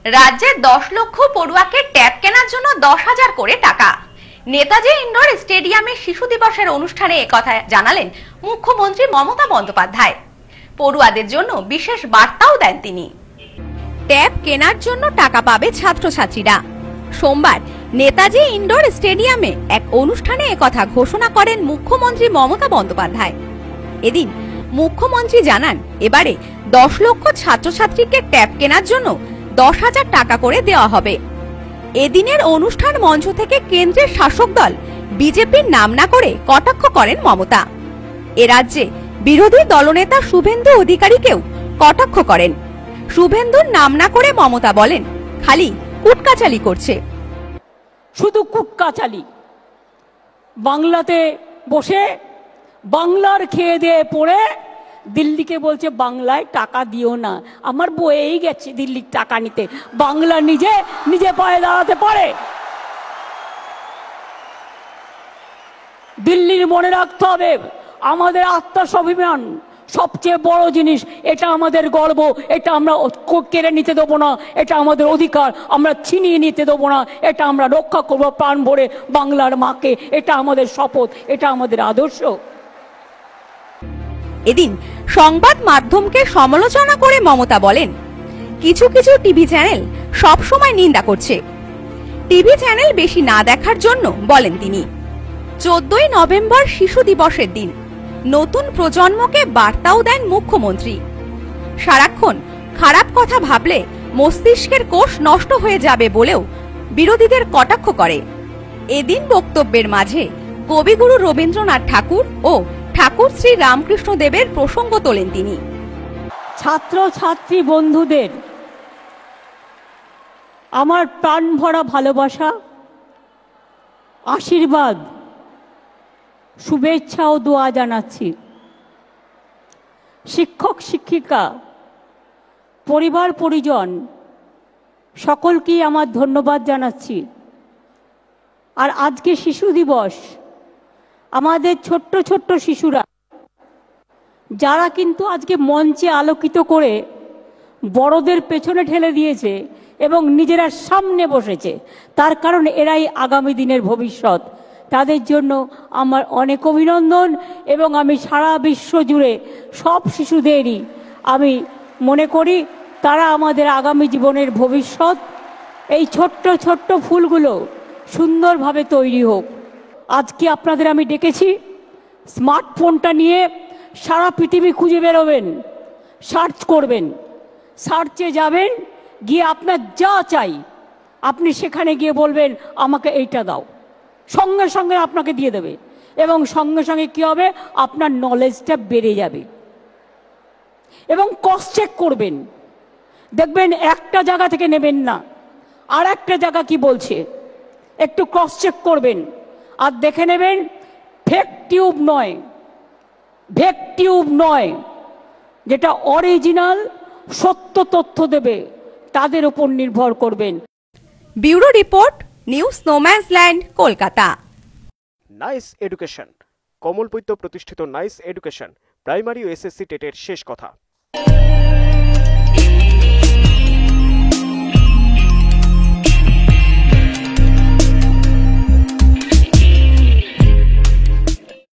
রাজ্যে 10 লক্ষ পড়ুয়াকে ট্যাব কেনার জন্য 10,000 করে টাকা। নেতাজি ইন্ডোর স্টেডিয়ামে শিশু দিবসের অনুষ্ঠানে একথা জানালেন মুখ্যমন্ত্রী মমতা বন্দ্যোপাধ্যায়। পড়ুয়াদের জন্য বিশেষ বার্তাও দেন তিনি। ট্যাব কেনার জন্য টাকা পাবে ছাত্রছাত্রীরা। সোমবার নেতাজি ইন্ডোর স্টেডিয়ামে এক অনুষ্ঠানে একথা ঘোষণা করেন মুখ্যমন্ত্রী মমতা বন্দ্যোপাধ্যায়। এদিন মুখ্যমন্ত্রী জানান, এবারে 10 লক্ষ ছাত্রছাত্রীকে ট্যাব কেনার জন্য 10,000 টাকা করে দেওয়া হবে। এদিনের অনুষ্ঠান মঞ্চ থেকে কেন্দ্রের শাসক দল বিজেপির নাম না করে কটাক্ষ করেন মমতা। এ রাজ্যে বিরোধী দলনেতা শুভেন্দু অধিকারীকেও কটাক্ষ করেন। শুভেন্দুর নাম না করে মমতা বলেন, খালি কুটকাচালি করছে। শুধু কুটকাচালি। বাংলাতে বসে বাংলার খেয়ে দিয়ে পড়ে দিল্লিকে বলছে বাংলায় টাকা দিও না। আমার বয়েই গেছে দিল্লির টাকা নিতে, বাংলা নিজে নিজে পায়ে দাঁড়াতে পারে। দিল্লির মনে রাখতে হবে, আমাদের আত্মস্বাভিমান সবচেয়ে বড় জিনিস। এটা আমাদের গর্ব, এটা আমরা কেড়ে নিতে দেবো না, এটা আমাদের অধিকার, আমরা ছিনিয়ে নিতে দেবো না, এটা আমরা রক্ষা করবো প্রাণ ভরে বাংলার মাকে। এটা আমাদের শপথ, এটা আমাদের আদর্শ। এদিন সংবাদ মাধ্যমকে সমালোচনা করে মমতা বলেন, কিছু কিছু টিভি চ্যানেল সব সময় নিন্দা করছে। টিভি চ্যানেল বেশি না দেখার জন্য বলেন তিনি। 14ই নভেম্বর শিশু দিবসের দিন নতুন প্রজন্মকে বার্তাও দেন মুখ্যমন্ত্রী। সারাক্ষণ খারাপ কথা ভাবলে মস্তিষ্কের কোষ নষ্ট হয়ে যাবে বলেও বিরোধীদের কটাক্ষ করে। এদিন বক্তব্যের মাঝে কবিগুরু রবীন্দ্রনাথ ঠাকুর ও ঠাকুর শ্রী রামকৃষ্ণ দেবের প্রসঙ্গ তোলেন তিনি। ছাত্র ছাত্রী বন্ধুদের আমার প্রাণ ভরা ভালোবাসা, আশীর্বাদ, শুভেচ্ছা ও দোয়া জানাচ্ছি। শিক্ষক শিক্ষিকা, পরিবার পরিজন সকলকেই আমার ধন্যবাদ জানাচ্ছি। আর আজকে শিশু দিবস, আমাদের ছোট্ট ছোট্ট শিশুরা যারা কিন্তু আজকে মঞ্চে আলোকিত করে বড়দের পেছনে ঠেলে দিয়েছে এবং নিজেরা সামনে বসেছে, তার কারণ এরাই আগামী দিনের ভবিষ্যৎ। তাদের জন্য আমার অনেক অভিনন্দন এবং আমি সারা বিশ্ব জুড়ে সব শিশুদেরই আমি মনে করি তারা আমাদের আগামী জীবনের ভবিষ্যৎ। এই ছোট্ট ছোট্ট ফুলগুলো সুন্দরভাবে তৈরি হোক। আজকে আপনাদের আমি ডেকেছি, স্মার্টফোনটা নিয়ে সারা পৃথিবী খুঁজে বেরোবেন, সার্চ করবেন, সার্চে যাবেন, গিয়ে আপনার যা চাই আপনি সেখানে গিয়ে বলবেন আমাকে এইটা দাও, সঙ্গে সঙ্গে আপনাকে দিয়ে দেবে। এবং সঙ্গে সঙ্গে কি হবে, আপনার নলেজটা বেড়ে যাবে। এবং ক্রস চেক করবেন, দেখবেন একটা জায়গা থেকে নেবেন না, আর একটা জায়গা কি বলছে একটু ক্রস চেক করবেন, আর দেখে নেবেন ফেক টিউব নয়, ফেক টিউব নয়, যেটা অরিজিনাল সত্য তথ্য দেবে তাদের উপর নির্ভর করবেন। Bureau report, news no man's land, Kolkata. Nice education, কমলপৈত্য প্রতিষ্ঠিত নাইস এডুকেশন প্রাইমারি ও এসএসসি টেটের শেষ কথা।